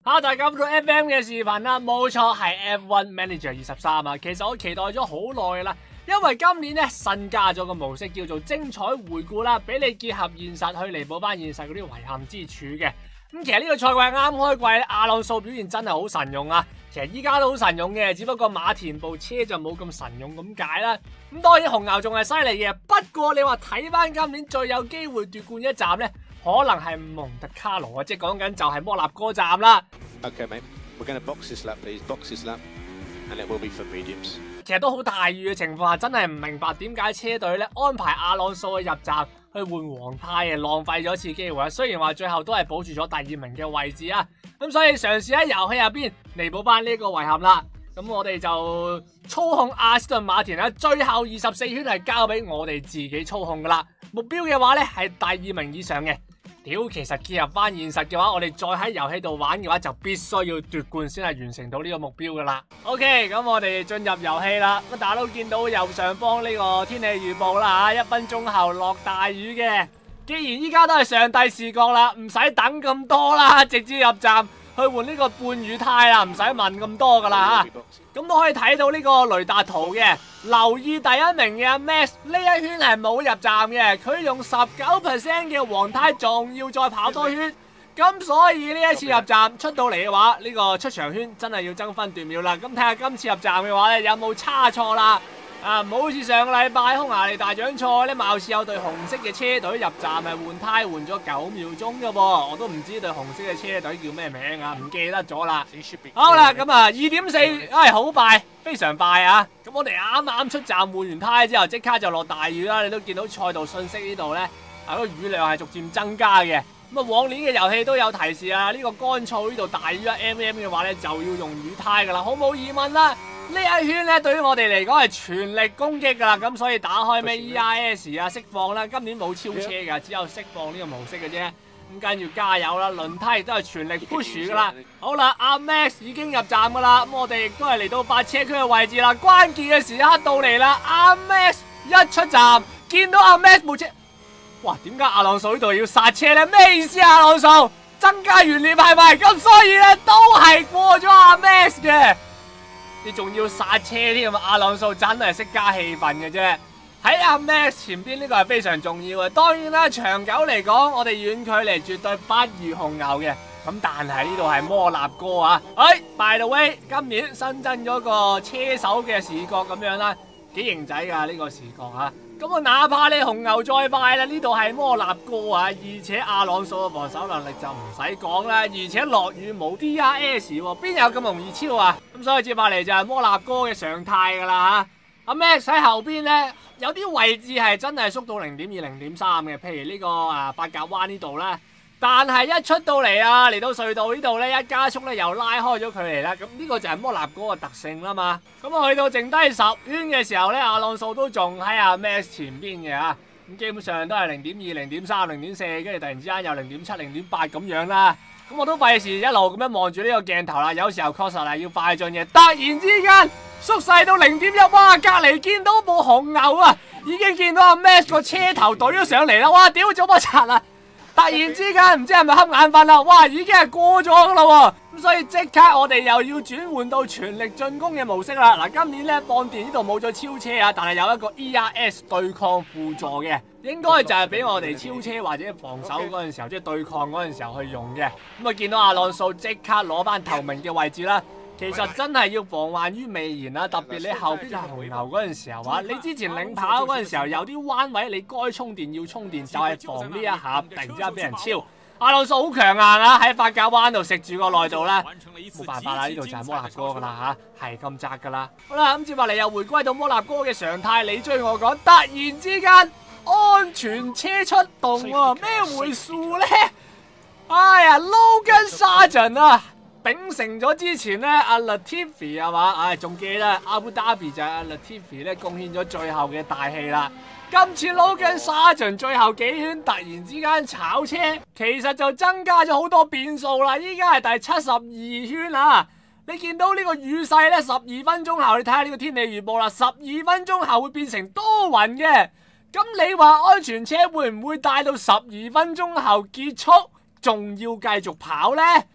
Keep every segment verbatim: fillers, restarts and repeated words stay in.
吓，大家睇到 F M 嘅視頻啦，冇錯係 F 一 Manager 二十三啊。其實我期待咗好耐啦，因為今年咧新加咗個模式叫做精彩回顧啦，俾你結合現實去彌補翻現實嗰啲遺憾之處嘅。咁其實呢個賽季啱開季咧，阿朗素表現真係好神勇啊！其實依家都好神勇嘅，只不過馬田部車就冇咁神勇咁解啦。咁當然紅牛仲係犀利嘅，不過你話睇翻今年最有機會奪冠一站咧，可能係蒙特卡羅啊，即係講緊就係摩納哥站啦。 Okay, mate. We're going to box this lap, please. Box this lap, and it will be for mediums. 其實都好大雨嘅情況下，真係唔明白點解車隊咧安排阿朗素去入站去換黃胎嘅，浪費咗一次機會啊！雖然話最後都係保住咗第二名嘅位置啊，咁所以嘗試喺遊戲入邊彌補翻呢個遺憾啦。咁我哋就操控阿斯頓馬田啦，最後二十四圈係交俾我哋自己操控噶啦。目標嘅話咧係第二名以上嘅。屌，其實結合翻現實嘅話，我哋再喺遊戲度玩嘅話，就必須要奪冠先係完成到呢個目標噶啦。OK， 咁我哋進入遊戲啦。咁大家都見到右上方呢個天氣預報啦吓，一分鐘後落大雨嘅。既然依家都係上帝視角啦，唔使等咁多啦，直接入站去換呢個半雨胎啦，唔使問咁多噶啦吓。咁都可以睇到呢個雷達圖嘅，留意第一名嘅 Max 呢一圈係冇入站嘅，佢用十九 percent 嘅黃胎，仲要再跑多圈，咁所以呢一次入站出到嚟嘅話，呢個出場圈真係要爭分奪秒啦。咁睇下今次入站嘅話咧，有冇差錯啦？啊，唔好似上個禮拜匈牙利大獎賽咧，貌似有隊紅色嘅車隊入站係換胎換咗九秒鐘嘅噃，我都唔知隊紅色嘅車隊叫咩名啊，唔記得咗啦。好啦，咁啊二點四，唉，好快，非常快啊！咁我哋啱啱出站換完胎之後，即刻就落大雨啦。你都見到賽道信息呢度咧，啊個雨量係逐漸增加嘅。咁啊往年嘅遊戲都有提示啊，呢個乾燥呢度大於一 mm 嘅話咧，就要用雨胎噶啦，好冇疑問啦。呢一圈咧，對於我哋嚟講係全力攻擊噶啦，咁所以打開咩 E I S 啊釋放啦，今年冇超車噶，只有釋放呢個模式嘅啫。咁跟住加油啦，輪胎亦都係全力 push 噶啦。好啦，阿 Max 已經入站噶啦，咁我哋亦都係嚟到八車區嘅位置啦。關鍵嘅時刻到嚟啦，阿 Max 一出站見到阿 Max 部車，哇！點解阿朗素呢度要剎車咧？咩意思啊？阿朗素增加懸念係咪？咁所以咧都係過咗阿 Max 嘅。你仲要剎車添啊！阿朗素真係識加氣氛嘅啫。喺阿 Max 前邊呢個係非常重要嘅。當然啦，長久嚟講，我哋遠距離絕對不如紅牛嘅。咁但係呢度係摩納哥啊！哎 ，by the way， 今年新增咗個車手嘅視角咁樣啦，幾型仔㗎呢個視角啊！咁啊，哪怕你紅牛再快啦，呢度係摩納哥啊，而且阿朗素嘅防守能力就唔使講啦，而且落雨冇 D R S 喎，邊有咁容易超啊？咁所以接下嚟就係摩納哥嘅常態噶啦吓。阿 Max 喺後邊咧，有啲位置係真係縮到零點二、零點三嘅，譬如呢個啊八甲灣呢度啦。但係一出到嚟啊，嚟到隧道呢度咧，一加速咧又拉開咗距離啦。咁呢個就係摩納哥嘅特性啦嘛。咁啊去到剩低十圈嘅時候咧，阿朗素都仲喺阿 Max 前邊嘅啊。咁基本上都係零點二、零點三、零點四，跟住突然之間有零點七、零點八咁樣啦。咁我都費事一路咁樣望住呢個鏡頭啦。有時候確實係要快進嘅，突然之間縮細到零點一，哇！隔離見到部紅牛啊，已經見到阿 Max 個車頭懟咗上嚟啦。哇！屌做乜柒啊！突然之間唔知係咪瞌眼瞓啦，哇！已經係過咗噶啦喎，咁所以即刻我哋又要轉換到全力進攻嘅模式啦。嗱，今年咧放電呢度冇咗超車啊，但係有一個 E R S 對抗輔助嘅，應該就係俾我哋超車或者防守嗰陣時候，即係對抗嗰陣時候去用嘅。咁啊見到阿朗素即刻攞翻頭名嘅位置啦。其實真係要防患於未然啦，特別你後邊係紅牛嗰陣時候啊，你之前領跑嗰陣時候有啲彎位，你該充電要充電，就係防呢一下突然之間俾人超。阿朗素好強硬啊，喺八甲灣度食住個內道啦，冇辦法啦，呢度就係摩納哥噶啦吓，係咁窄噶啦。好啦，咁接落嚟又回歸到摩納哥嘅常態，你追我趕，突然之間安全車出動喎，咩回事咧？哎呀 ，Logan Sargent 啊！秉承咗之前咧，阿 Latifi 係嘛，唉，仲記得阿布達比就係阿 Latifi 咧貢獻咗最後嘅大戲啦。今次 Logan Sargent最後幾圈突然之間炒車，其實就增加咗好多變數啦。依家係第七十二圈啊！你見到呢個雨勢咧，十二分鐘後你睇下呢個天氣預報啦，十二分鐘後會變成多雲嘅。咁你話安全車會唔會帶到十二分鐘後結束，仲要繼續跑呢？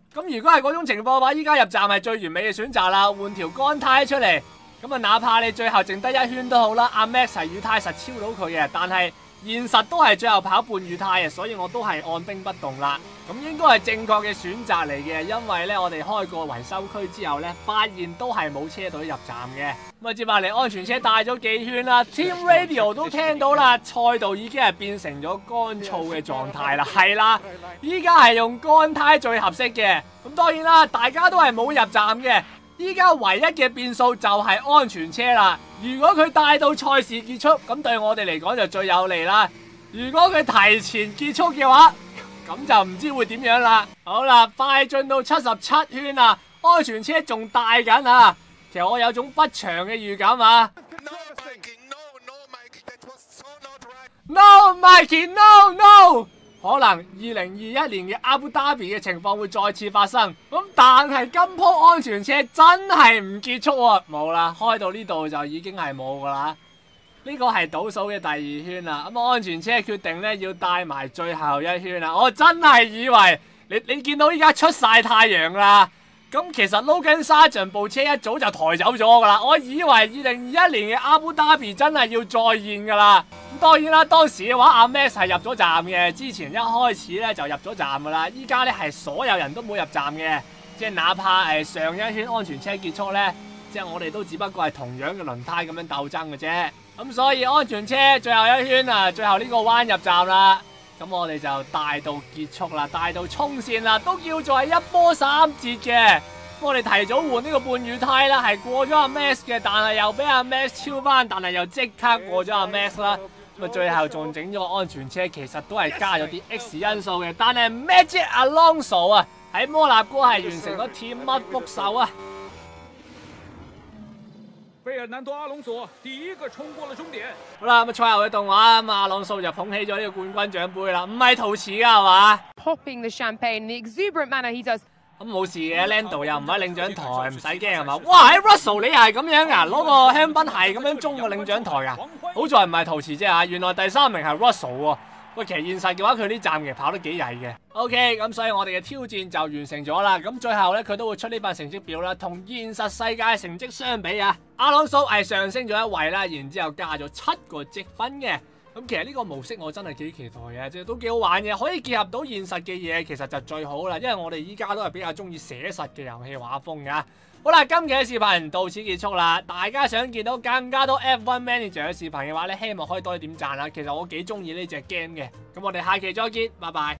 咁如果係嗰種情況嘅話，依家入站係最完美嘅選擇啦，換條乾胎出嚟。咁啊，哪怕你最後剩得一圈都好啦，阿 Max 係雨胎實超到佢嘅，但係現實都係最後跑半雨胎嘅，所以我都係按兵不動啦。咁應該係正確嘅選擇嚟嘅，因為咧我哋開過維修區之後咧，發現都係冇車隊入站嘅。咁啊，接下嚟安全車帶咗幾圈啦 ，Team Radio 都聽到啦，賽道已經係變成咗乾燥嘅狀態啦，係啦，依家係用乾胎最合適嘅。咁當然啦，大家都係冇入站嘅。依家唯一嘅變數就係安全車啦。如果佢帶到賽事結束，咁對我哋嚟講就最有利啦。如果佢提前結束嘅話，咁就唔知會點樣啦。好啦，快進到七十七圈啦，安全車仲帶緊啊。其實我有種不祥嘅預感啊。No Mikey No No。可能二零二一年嘅阿布達比嘅情況會再次發生，咁但係今鋪安全車真係唔結束喎，冇啦，開到呢度就已經係冇噶啦。呢個係倒數嘅第二圈啦，咁安全車決定咧要帶埋最後一圈啦。我真係以為你你見到依家出晒太陽啦，咁其實 Logan Sargeant 部車一早就抬走咗噶啦，我以為二零二一年嘅阿布達比真係要再現噶啦。咁當然啦，當時嘅話阿 Max 係入咗站嘅，之前一開始咧就入咗站噶啦，依家咧係所有人都冇入站嘅，即係哪怕係上一圈安全車結束咧，即係我哋都只不過係同樣嘅輪胎咁樣鬥爭嘅啫。咁所以安全車最後一圈啊，最後呢個彎入站啦，咁我哋就帶到結束啦，帶到衝線啦，都叫做係一波三折嘅。我哋提早換呢個半雨胎啦，係過咗阿 Max 嘅，但係又俾阿 Max 超翻，但係又即刻過咗阿 Max 啦。咁啊，最後仲整咗個安全車，其實都係加咗啲 X 因素嘅。但係 Magic Alonso 啊，喺摩納哥係完成咗甜蜜復仇啊！ 費爾南多阿隆索第一個衝過了終點。 好啦，咁賽後嘅動畫，咁阿朗素就捧起咗呢個冠軍獎杯啦，唔係陶瓷噶係嘛 ？Popping the champagne in the exuberant manner he does。 咁冇事嘅 ，Lando 又唔喺領獎台，唔使驚係嘛？哇！喺 Russell 你又係咁樣啊？攞個香檳係咁樣中個領獎台啊？好在唔係陶瓷啫嚇，原來第三名係 Russell 喎。喂，其實現實嘅話，佢呢站其實跑得幾曳嘅。OK，咁所以我哋嘅挑戰就完成咗啦。咁最後咧，佢都會出呢份成績表啦，同現實世界成績相比啊，阿朗素係上升咗一位啦，然之後加咗七個積分嘅。咁其實呢個模式我真係幾期待嘅，即係都幾好玩嘅，可以結合到現實嘅嘢，其實就最好啦。因為我哋依家都係比較中意寫實嘅遊戲畫風噶。好啦，今期嘅視頻到此結束啦。大家想見到更加多 F 一 Manager 嘅視頻嘅話咧，希望可以多啲點讚啦。其實我幾中意呢隻 game 嘅。咁我哋下期再見，拜拜。